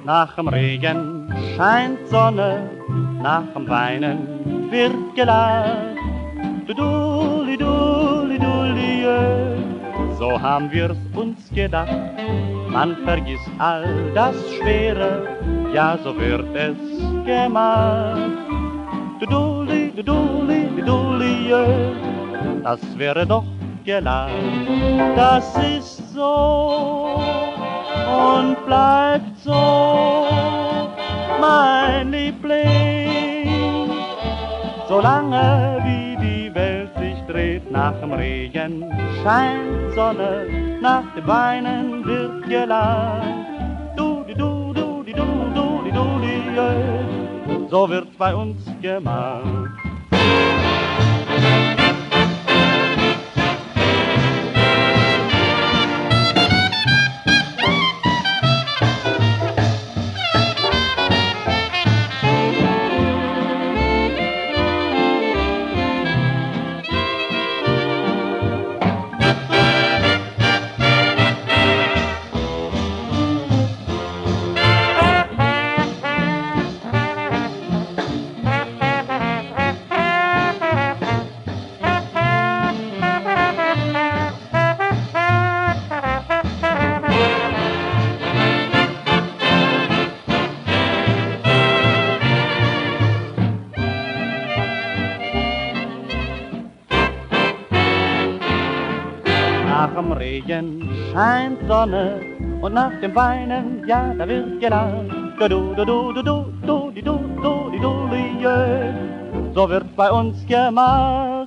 Nach dem Regen scheint Sonne, nach dem Weinen wird gelacht. Du-duli, duli, duli, so haben wir's uns gedacht. Man vergisst all das Schwere, ja, so wird es gemacht. Du-duli, du-duli, du-duli, das wäre doch gelacht. Das ist so und bleibt so, mein Liebling, solange wie die Welt sich dreht. Nach dem Regen scheint Sonne, nach dem Weinen wird gelacht. Du-di-du-du-di-du-du-di-du-di, so wird's bei uns gemacht. Nach dem Regen scheint Sonne und nach dem Weinen, ja, da wird gelacht. Du-du-du-du-du-du-du-du-du-du-du, so wird's bei uns gemacht.